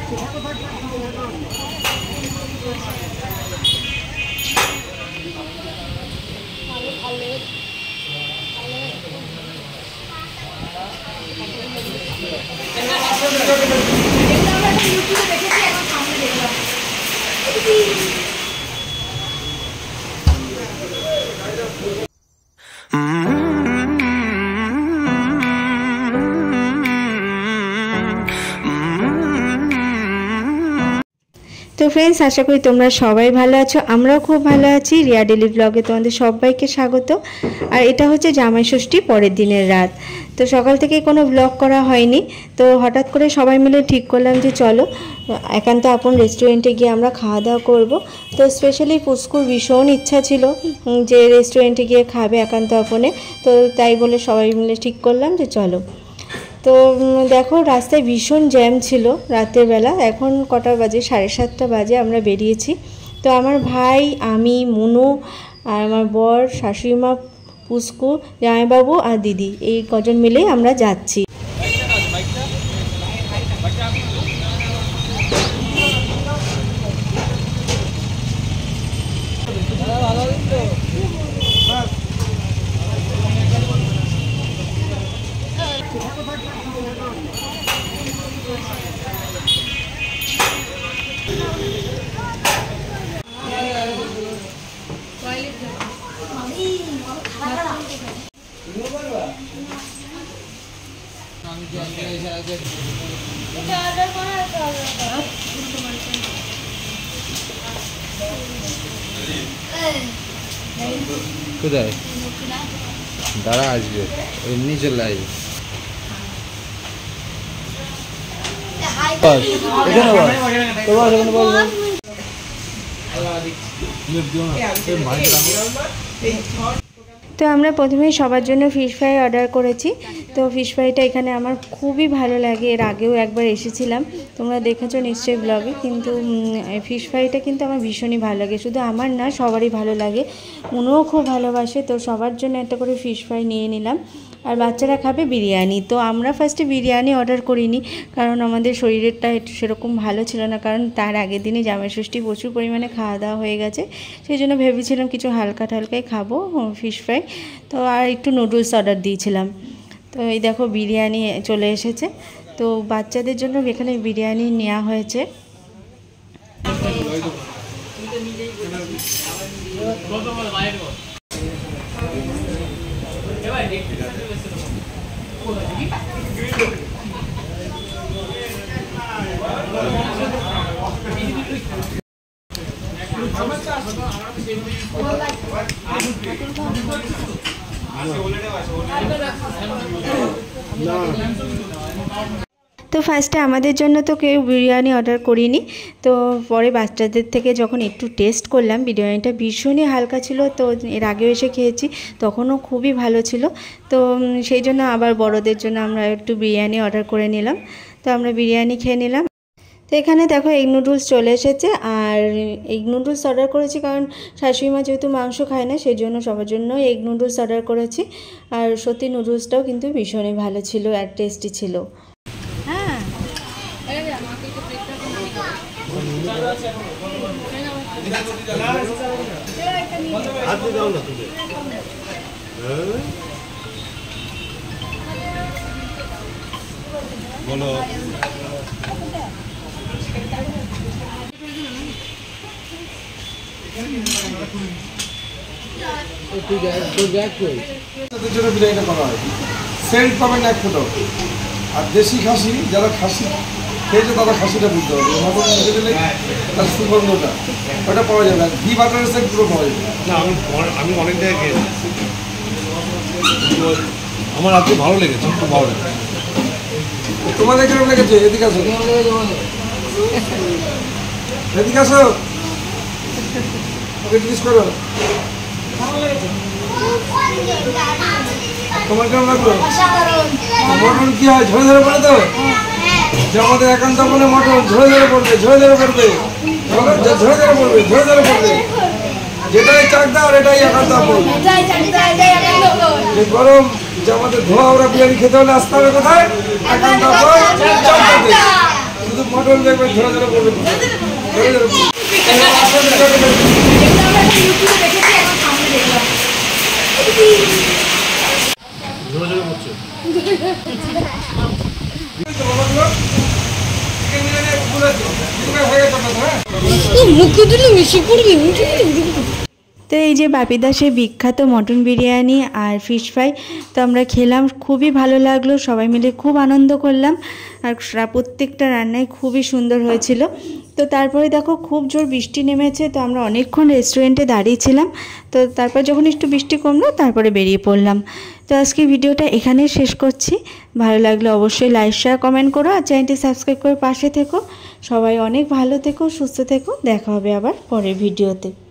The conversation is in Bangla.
তো ফ্রেন্ডস, আশা করি তোমরা সবাই ভালো আছো। আমরাও খুব ভালো আছি। রিয়া ডেলি ব্লগে তোমাদের সবাইকে স্বাগত। আর এটা হচ্ছে জামাই ষষ্ঠী পরের দিনের রাত। তো সকাল থেকে কোনো ব্লগ করা হয়নি, তো হঠাৎ করে সবাই মিলে ঠিক করলাম যে চলো একান্ত আপন রেস্টুরেন্টে গিয়ে আমরা খাওয়া দাওয়া করবো। তো স্পেশালি পুস্কুর ভীষণ ইচ্ছা ছিল যে রেস্টুরেন্টে গিয়ে খাবে একান্ত আপনে, তো তাই বলে সবাই মিলে ঠিক করলাম যে চলো। তো দেখো রাস্তায় ভীষণ জ্যাম ছিল রাতের বেলা। এখন কটা বাজে? 7:30 বাজে আমরা বেরিয়েছি। তো আমার ভাই, আমি, মুনু আর আমার বর, শাশুড়িমা, পুস্কু, জামাইবাবু আর দিদি, এই কজন মিলেই আমরা যাচ্ছি। কোথায় দাঁড়া, আসবে এমনি চলে আসবে। তো আমরা প্রথমেই সবার জন্য ফিশ ফ্রাই অর্ডার করেছি। তো ফিশ ফ্রাইটা এখানে আমার খুবই ভালো লাগে, এর আগেও একবার এসেছিলাম, তোমরা দেখেছো নিশ্চয়ই ব্লগে। কিন্তু ফিশ ফ্রাইটা কিন্তু আমার ভীষণই ভালো লাগে, শুধু আমার না সবারই ভালো লাগে, উনিও খুব ভালোবাসে। তো সবার জন্য একটা করে ফিশ ফ্রাই নিয়ে নিলাম। আর বাচ্চারা খাবে বিরিয়ানি। তো আমরা ফার্স্টে বিরিয়ানি অর্ডার করিনি, কারণ আমাদের শরীরেরটা একটু সেরকম ভালো ছিল না, কারণ তার আগের দিনই জামাই ষষ্ঠী প্রচুর পরিমাণে খাওয়া দাওয়া হয়ে গেছে। সেই জন্য ভেবেছিলাম কিছু হালকা ঠালকাই খাবো, ফিশ ফ্রাই। তো আর একটু নুডলস অর্ডার দিয়েছিলাম। তো এই দেখো বিরিয়ানি চলে এসেছে। তো বাচ্চাদের জন্য এখানে বিরিয়ানি নেওয়া হয়েছে। তো ফার্স্টে আমাদের জন্য তো কেউ বিরিয়ানি অর্ডার করিনি। তো পরে বাচ্চাদের থেকে যখন একটু টেস্ট করলাম, বিরিয়ানিটা ভীষণই হালকা ছিল। তো এর আগেও এসে খেয়েছি, তখনও খুবই ভালো ছিল। তো সেই জন্য আবার বড়দের জন্য আমরা একটু বিরিয়ানি অর্ডার করে নিলাম। তো আমরা বিরিয়ানি খেয়ে নিলাম। তো এখানে দেখো এগ নুডলস চলে এসেছে। আর এগ নুডলস অর্ডার করেছি কারণ শাশুড়িমা যেহেতু মাংস খায় না, সেই জন্য সবার জন্য এগ নুডলস অর্ডার করেছি। আর সত্যি নুডলসটাও কিন্তু ভীষণই ভালো ছিল আর টেস্টি ছিল। বলো বিরিয়ানিটা করা হয়, সেন্ট পাবেন এক ফোটো। আর দেশি খাসি, যারা খাসি খেয়েছে তারা খাসিটা বুঝতে হবে, মটন খেতে দিলে তার সুগন্ধটা ওটা পাওয়া যাবে। আর ঘি বাটারের সেন্ট পুরো পাওয়া যাবে না। আমি অনেক জায়গায় খেয়েছি, আমার আজকে ভালো লেগেছে, খুব ভালো লেগেছে। তোমাদের কেমন লেগেছে? এদিকে আসো, এদিকে আসো, ওকে জিজ্ঞেস করো তোমার কেমন লাগলো? মটন কি হয়, ঝরে ঝরে পড়ে তো? যে আমাদের একান্ত মনে মটন ঝরে ঝরে পড়বে, ঝরে ঝরে পড়বে, ঝরে ঝরে পড়বে, ঝরে ঝরে পড়বে। যেটাই চাকদা আর এটাই একান্ত আপন। গরম যে আমাদের ধোয়া ওরা বিরিয়ানি খেতে হলে আসতে হবে কোথায়? একান্ত আপন চাকদাতে। শুধু মটন দেখবেন ধরে ধরে করবে ধরে ধরে তো এই যে বাপিদা সে বিখ্যাত মটন বিরিয়ানি আর ফিশ ফ্রাই তো আমরা খেলাম, খুবই ভালো লাগলো, সবাই মিলে খুব আনন্দ করলাম আর প্রত্যেকটা রান্নাই খুবই সুন্দর হয়েছিল। তো তারপরে দেখো খুব জোর বৃষ্টি নেমেছে, তো আমরা অনেকক্ষণ রেস্টুরেন্টে দাঁড়িয়েছিলাম। তো তারপর যখন একটু বৃষ্টি কমলো তারপরে বেরিয়ে পড়লাম। তো আজকে ভিডিওটা এখানেই শেষ করছি। ভালো লাগলে অবশ্যই লাইক শেয়ার কমেন্ট করো আর চ্যানেলটি সাবস্ক্রাইব করে পাশে থেকো। সবাই অনেক ভালো থেকো, সুস্থ থেকো। দেখা হবে আবার পরের ভিডিওতে।